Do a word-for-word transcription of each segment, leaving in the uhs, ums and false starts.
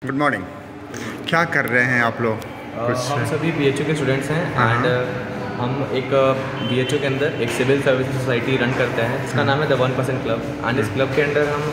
Good morning. क्या कर रहे हैं आप लोग? कुछ हम सभी बी एच यू के स्टूडेंट्स हैं एंड हम एक बी एच यू के अंदर एक सिविल सर्विस सोसाइटी रन करते हैं जिसका नाम है the one percent club. And इस क्लब के अंदर हम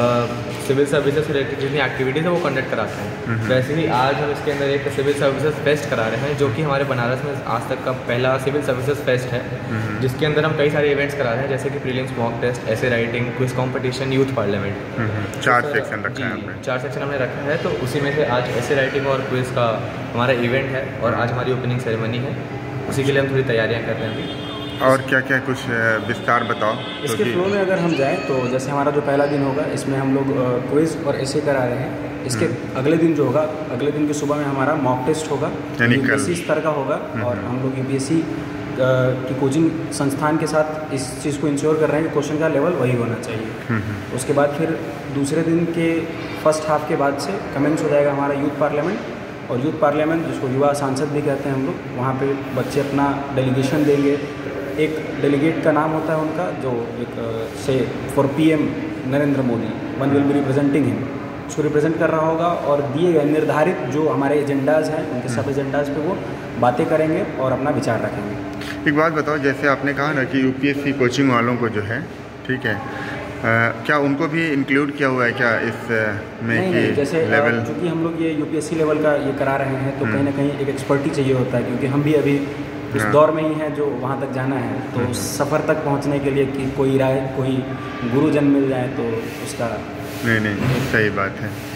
सिविल सर्विसेज से रिलेटेड जितनी एक्टिविटीज़ है वो कंडक्ट कराते हैं। वैसे ही आज हम इसके अंदर एक सिविल सर्विसेज फेस्ट करा रहे हैं जो कि हमारे बनारस में आज तक का पहला सिविल सर्विसेज फेस्ट है, जिसके अंदर हम कई सारे इवेंट्स करा रहे हैं जैसे कि प्रीलिम्स, मॉक टेस्ट, ऐसे writing, quiz competition, youth parliament. चार सेक्शन रखा है हमने चार सेक्शन हमने रखा है। तो उसी में से आज ऐसे राइटिंग और क्विज का हमारा इवेंट है और आज हमारी ओपनिंग सेरेमनी है। उसी के लिए हम थोड़ी तैयारियां कर रहे हैं अभी। और क्या क्या कुछ विस्तार बताओ इसके फ्लो में। अगर हम जाएं तो जैसे हमारा जो पहला दिन होगा इसमें हम लोग क्विज और ऐसे करा रहे हैं। इसके अगले दिन जो होगा, अगले दिन की सुबह में हमारा मॉक टेस्ट होगा, यूपीएससी स्तर का होगा और हम लोग यूपीएससी की कोचिंग संस्थान के साथ इस चीज़ को इंश्योर कर रहे हैं कि क्वेश्चन का लेवल वही होना चाहिए। उसके बाद फिर दूसरे दिन के फर्स्ट हाफ के बाद से कमेंस हो जाएगा हमारा यूथ पार्लियामेंट। और यूथ पार्लियामेंट जिसको युवा सांसद भी कहते हैं हम लोग, वहाँ पे बच्चे अपना डेलीगेशन देंगे। एक डेलीगेट का नाम होता है उनका जो एक से for PM Narendra Modi, one will be representing him, उसको रिप्रेजेंट कर रहा होगा और दिए गए निर्धारित जो हमारे एजेंडाज़ हैं उनके सब एजेंडाज़ पे वो बातें करेंगे और अपना विचार रखेंगे। एक बात बताओ, जैसे आपने कहा ना कि यूपीएससी कोचिंग वालों को जो है, ठीक है, आ, क्या उनको भी इंक्लूड किया हुआ है क्या इस में? नहीं, नहीं, जैसे लेवल चूँकि हम लोग ये यूपीएससी लेवल का ये करा रहे हैं तो कहीं ना कहीं एक एक्सपर्टी चाहिए होता है, क्योंकि हम भी अभी इस दौर में ही हैं जो वहाँ तक जाना है। तो उस सफ़र तक पहुँचने के लिए कि कोई राय कोई गुरुजन मिल जाए तो उसका नहीं नहीं सही बात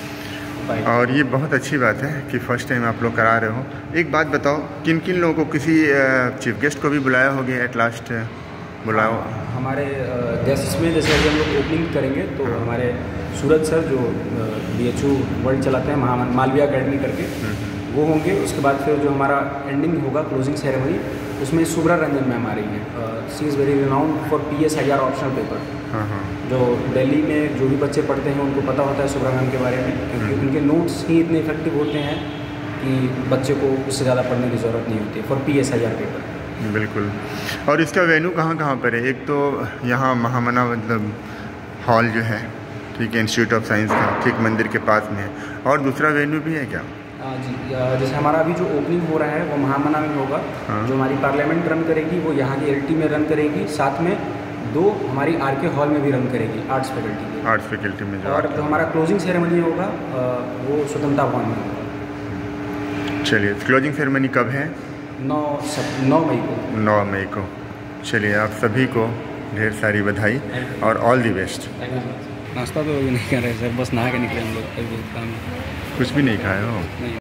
है। और ये बहुत अच्छी बात है कि फर्स्ट टाइम आप लोग करा रहे हो। एक बात बताओ, किन किन लोगों को, किसी चीफ गेस्ट को भी बुलाया होगा एट लास्ट? बुलाओ हमारे गेस्ट में जैसे अभी हम लोग ओपनिंग करेंगे तो हमारे सूरज सर जो बी एच यू वर्ल्ड चलाते हैं, महा मालवीय अकेडमी करके, वो होंगे। उसके बाद फिर जो हमारा एंडिंग होगा क्लोजिंग सेरेमनी, उसमें सुब्रा रंजन मैम आ रही हैं। She is very renowned for P S I R optional paper. जो दिल्ली में जो भी बच्चे पढ़ते हैं उनको पता होता है सुब्रा मैम के बारे में, क्योंकि उनके नोट्स ही इतने इफेक्टिव होते हैं कि बच्चे को उससे ज़्यादा पढ़ने की ज़रूरत नहीं होती for P S I R paper. बिल्कुल। और इसका वेन्यू कहाँ कहाँ पर है? एक तो यहाँ महामना मतलब हॉल जो है, ठीक है, इंस्टीट्यूट ऑफ साइंस का ठीक मंदिर के पास में है। और दूसरा वेन्यू भी है क्या? जी, जैसे हमारा अभी जो ओपनिंग हो रहा है वो महामना में होगा। हाँ। जो हमारी पार्लियामेंट रन करेगी वो यहाँ की एलटी में रन करेगी, साथ में दो हमारी आर के हॉल में भी रन करेगी, आर्ट्स फैकल्टी की आर्ट्स फैकल्टी में। और जो हमारा क्लोजिंग सेरेमनी होगा वो स्वतंत्रता भवन में होगा। चलिए, क्लोजिंग सेरेमनी कब है? नौ सब नौ मई को नौ मई को। चलिए, आप सभी को ढेर सारी बधाई और ऑल दी बेस्ट। नाश्ता तो अभी नहीं कर रहे सर, बस नहा के निकले हम लोग। कुछ भी नहीं खाए हो? नहीं।